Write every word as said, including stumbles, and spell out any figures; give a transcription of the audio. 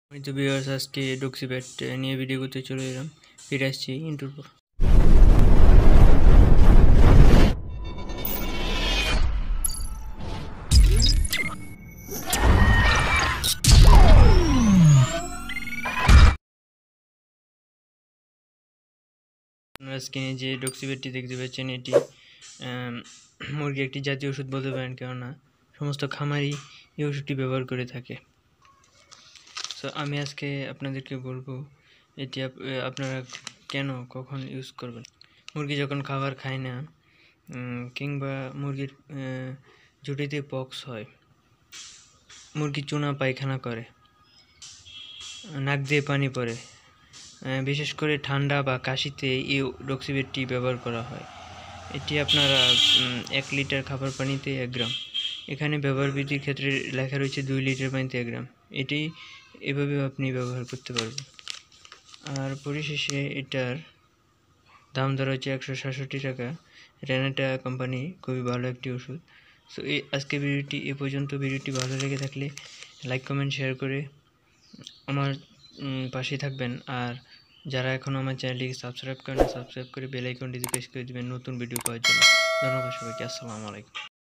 আমি তো ভিউয়ার্স আজকে ডক্সিব্যাট নিয়ে ভিডিও করতে চলে এলাম। ফিরে আসছি ইন্টুর পর। আপনারা স্ক্রিনে যে ডক্সিব্যাটটি দেখতে পাচ্ছেন এটি মুরগি একটি জাতীয় ওষুধ বলতে পারেন, কেননা সমস্ত খামারই এই ওষুধটি ব্যবহার করে থাকে। সো আমি আজকে আপনাদেরকে বলবো এটি আপনারা কেন কখন ইউজ করবেন। মুরগি যখন খাবার খায় না কিংবা মুরগির জুটিতে পক্স হয়, মুরগি চুনা পায়খানা করে, নাক দিয়ে পানি পড়ে, বিশেষ করে ঠান্ডা বা কাশিতে এই ডক্সিব্যাটটি ব্যবহার করা হয়। এটি আপনারা এক লিটার খাবার পানিতে এক গ্রাম, এখানে ব্যবহার বিধির ক্ষেত্রে লেখা রয়েছে দুই লিটার পানিতে এক গ্রাম। এটি এভাবে আপনি ব্যবহার করতে পারবেন। আর পরিশেষে এটার দাম ধরা হচ্ছে একশো সাতষট্টি টাকা। রেনাটা কোম্পানি খুবই ভালো একটি ওষুধ। সো এই আজকে ভিডিওটি এ পর্যন্ত। ভিডিওটি ভালো লেগে থাকলে লাইক কমেন্ট শেয়ার করে আমার পাশে থাকবেন। আর যারা এখনও আমার চ্যানেলটিকে সাবস্ক্রাইব করেন, সাবস্ক্রাইব করে বেল আইকনটিতে প্রেস করে দেবেন নতুন ভিডিও পাওয়ার জন্য। ধন্যবাদ সবাইকে। আসসালামু আলাইকুম।